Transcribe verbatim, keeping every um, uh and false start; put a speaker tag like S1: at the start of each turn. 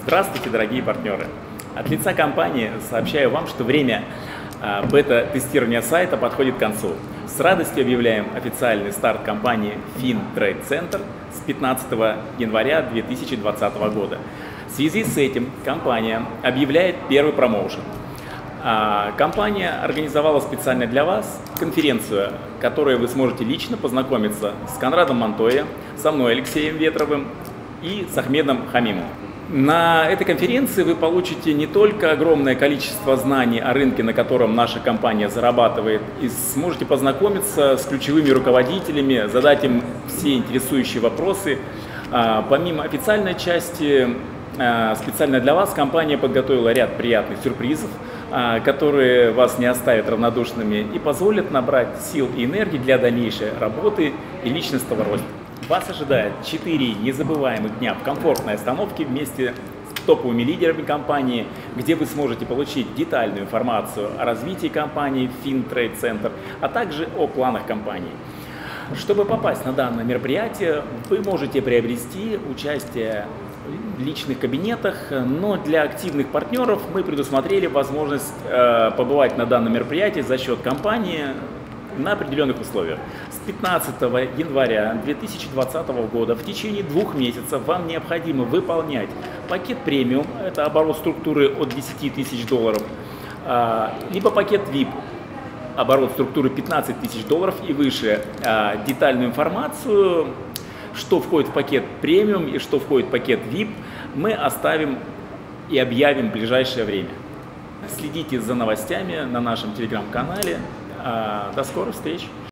S1: Здравствуйте, дорогие партнеры! От лица компании сообщаю вам, что время а, бета-тестирования сайта подходит к концу. С радостью объявляем официальный старт компании FinTrade Center с пятнадцатого января две тысячи двадцатого года. В связи с этим компания объявляет первый промоушен. А, компания организовала специально для вас конференцию, в которой вы сможете лично познакомиться с Конрадом Монтоя, со мной Алексеем Ветровым и с Ахмедом Хамимом. На этой конференции вы получите не только огромное количество знаний о рынке, на котором наша компания зарабатывает, и сможете познакомиться с ключевыми руководителями, задать им все интересующие вопросы. Помимо официальной части, специально для вас компания подготовила ряд приятных сюрпризов, которые вас не оставят равнодушными и позволят набрать сил и энергии для дальнейшей работы и личностного роста. Вас ожидает четыре незабываемых дня в комфортной обстановке вместе с топовыми лидерами компании, где вы сможете получить детальную информацию о развитии компании FinTrade Center, а также о планах компании. Чтобы попасть на данное мероприятие, вы можете приобрести участие в личных кабинетах, но для активных партнеров мы предусмотрели возможность э, побывать на данном мероприятии за счет компании на определенных условиях. С пятнадцатого января две тысячи двадцатого года в течение двух месяцев вам необходимо выполнять пакет премиум, это оборот структуры от десяти тысяч долларов, либо пакет ви ай пи, оборот структуры пятнадцать тысяч долларов и выше. Детальную информацию, что входит в пакет премиум и что входит в пакет ви ай пи, мы оставим и объявим в ближайшее время. Следите за новостями на нашем телеграм-канале. До скорых встреч!